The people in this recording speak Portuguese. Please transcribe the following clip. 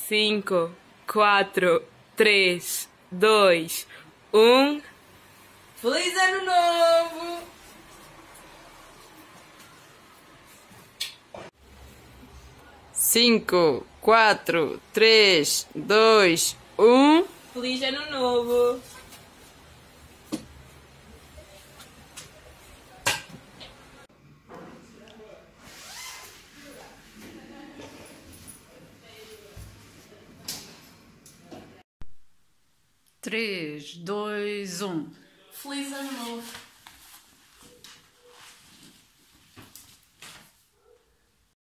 5, 4, 3, 2, 1. Feliz Ano Novo! Cinco, quatro, três, dois, um. Feliz Ano Novo! Três, dois, um. Feliz Ano Novo!